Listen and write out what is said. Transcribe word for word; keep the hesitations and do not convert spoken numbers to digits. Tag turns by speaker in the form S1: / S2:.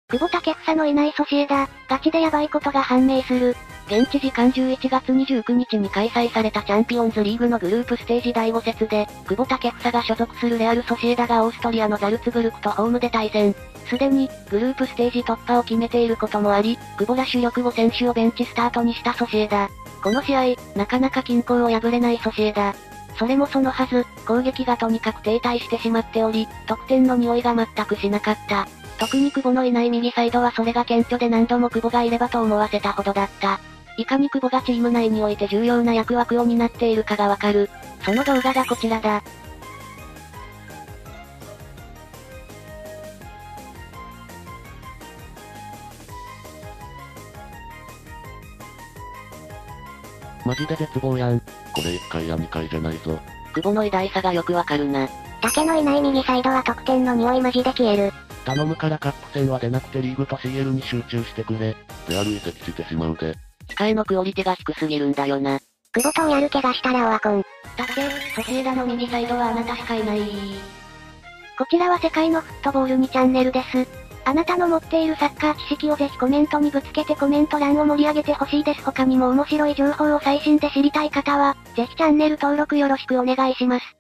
S1: 久保建英のいないソシエダ、ガチでヤバいことが判明する。
S2: 現地時間じゅういちがつにじゅうくにちに開催されたチャンピオンズリーグのグループステージだいご節で、久保建英が所属するレアルソシエダがオーストリアのザルツブルクとホームで対戦。すでに、グループステージ突破を決めていることもあり、久保ら主力ご選手をベンチスタートにしたソシエダ。この試合、なかなか均衡を破れないソシエダ。それもそのはず、攻撃がとにかく停滞してしまっており、得点の匂いが全くしなかった。特に久保のいない右サイドはそれが顕著で何度も久保がいればと思わせたほどだった。いかに久保がチーム内において重要な役枠を担っているかがわかる。その動画がこちらだ。
S3: マジで絶望やん。これいっかいやにかいじゃないぞ。
S2: 久保の偉大さがよくわかるな。
S1: 竹のいない右サイドは得点の匂いマジで消える。
S3: 頼むからカップ戦は出なくてリーグと シーエル に集中してくれ。レアル移籍してしまうで。
S2: 控えのクオリティが低すぎるんだよな。
S1: 久保とをやる怪我したらオワコン。
S2: だって、ソシエダの右サイドはあなたしかいない。
S1: こちらは世界のフットボールにチャンネルです。あなたの持っているサッカー知識をぜひコメントにぶつけてコメント欄を盛り上げてほしいです。他にも面白い情報を最新で知りたい方は、ぜひチャンネル登録よろしくお願いします。